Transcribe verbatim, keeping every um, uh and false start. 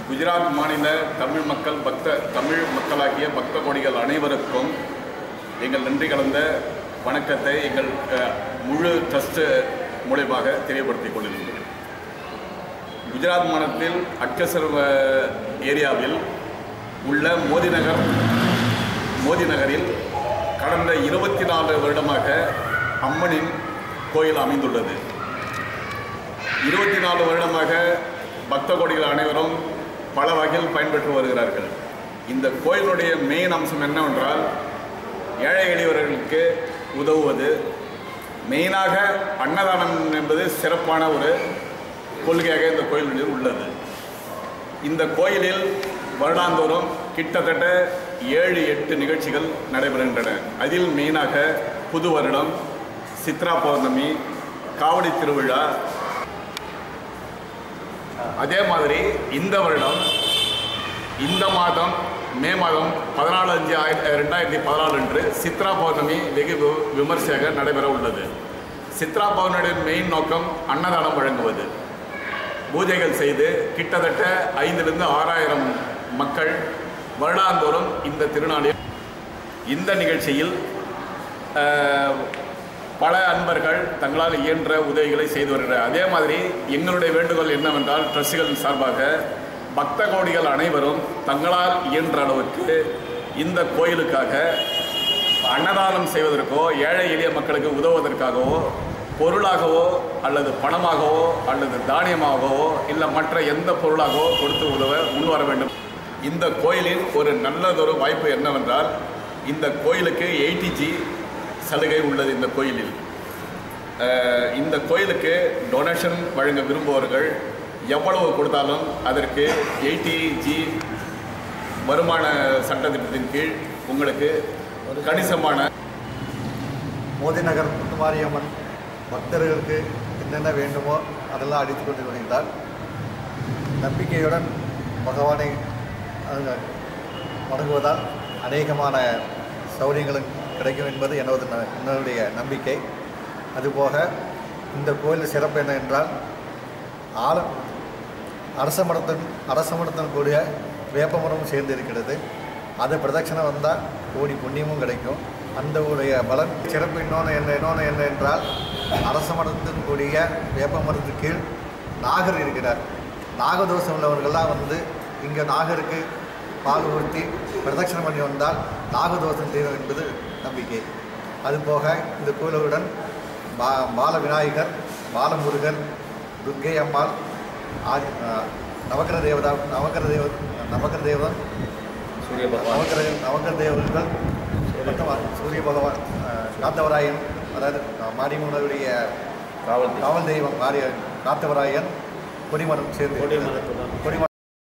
குஜராத் மாநில தமிழ் மக்கள் பக்த தமிழ் மக்களாகிய பக்த கோடிகள் அனைவருக்கும் எங்கள் நன்றி கலந்த வணக்கத்தை எங்கள் முழு ட்ரஸ்ட் மூலமாக தெரியப்படுத்திக் கொள்கின்றோம். குஜராத் மாநிலத்தில் அட்கசர் ஏரியாவில் உள்ள மோதி நகர் மோதி நகரில் கடந்த இருபத்தி நாலு வருடமாக அம்மனின் கோயில் அமைந்துள்ளது. இருபத்தி நாலு வருடமாக பக்த கோடிகள் அனைவரும் பல வகையில் பயன்பெற்று வருகிறார்கள். இந்த கோயிலுடைய மெயின் அம்சம் என்னவென்றால் ஏழை எளியவர்களுக்கு உதவுவது. மெயினாக அன்னதானம் என்பது சிறப்பான ஒரு கொள்கையாக இந்த கோயிலில் உள்ளது. இந்த கோயிலில் வருடாந்தோறும் கிட்டத்தட்ட ஏழு எட்டு நிகழ்ச்சிகள் நடைபெறுகின்றன. அதில் மெயினாக புது வருடம், சித்ரா பௌர்ணமி, காவடி திருவிழா. அதே மாதிரி இந்த வருடம் இந்த மாதம் மே மாதம் பதினாலு அஞ்சு ஆயிரத்தி ரெண்டாயிரத்தி பதினாலு அன்று சித்ரா பௌர்ணமி வெகு விமர்சையாக நடைபெற உள்ளது. சித்ரா பௌர்ணமியின் மெயின் நோக்கம் அன்னதானம் வழங்குவது. பூஜைகள் செய்து கிட்டத்தட்ட ஐந்திலிருந்து ஆறாயிரம் மக்கள் வருடாந்தோறும் இந்த திருநாளில் இந்த நிகழ்ச்சியில் பல அன்பர்கள் தங்களால் இயன்ற உதவிகளை செய்து வருகிறார். அதே மாதிரி எங்களுடைய வேண்டுகோள் என்னவென்றால் ட்ரஸ்டுகளின் சார்பாக பக்த கோடிகள் அனைவரும் தங்களால் இயன்ற அளவுக்கு இந்த கோயிலுக்காக அன்னதானம் செய்வதற்கோ ஏழை எளிய மக்களுக்கு உதவுவதற்காகவோ பொருளாகவோ அல்லது பணமாகவோ அல்லது தானியமாகவோ இல்லை மற்ற எந்த பொருளாகவோ கொடுத்து உதவ முன்வர வேண்டும். இந்த கோயிலின் ஒரு நல்லதொரு வாய்ப்பு என்னவென்றால் இந்த கோயிலுக்கு எயிட்டி ஜி சலுகை உள்ளது. இந்த கோயிலில் இந்த கோயிலுக்கு டொனேஷன் வழங்க விரும்புபவர்கள் எவ்வளவு கொடுத்தாலும் அதற்கு எயிட்டி ஜி வருமான சட்டத்திட்டத்தின் கீழ் உங்களுக்கு ஒரு கணிசமான மோதி நகர் முத்துமாரியம்மன் பக்தர்களுக்கு என்னென்ன வேண்டுமோ அதெல்லாம் அடித்து கொண்டு வருகிறார். நம்பிக்கையுடன் பகவானை வணங்குவதால் அநேகமான சௌகரியங்களும் கிடைக்கும் என்பது எனது என்னுடைய நம்பிக்கை. அதுபோக இந்த கோயில் சிறப்பு என்ன என்றால் ஆல அரச மரத்துடன் அரச மரத்துடன் கூடிய வேப்பமரமும் சேர்ந்து இருக்கிறது. அது பிரதட்சணை வந்தால் கோடி புண்ணியமும் கிடைக்கும். அந்த உடைய பலன் சிறப்பு இன்னொன்று என்ன இன்னொன்று என்ன என்றால் அரச மரத்துடன் கூடிய வேப்ப மரத்துக்கு கீழ் நாகர் இருக்கிறார். நாகதோஷம் உள்ளவர்கள்லாம் வந்து இங்கே நாகருக்கு பால் ஊற்றி பிரதட்சணை பண்ணி வந்தால் நாகதோஷம் தீரும் என்பது நம்பிக்கை. அதுபோக இந்த கோயிலுடன் பா பால விநாயகர், பாலமுருகன், துர்க்கை அம்மாள், ஆதி நவக்கிர தேவதா நவக்கிர தேவ நவக்கிர தேவன் சூரிய பகவான் நவக்கிர நவக்கிர தேவர்கள் சூரிய பகவான், காத்தவராயன், அதாவது மாரியம்மனுடைய காவல் காவல் தெய்வம் மாரிய காத்தவராயன், கொடிமரம் சேர்ந்து கொடிமரம்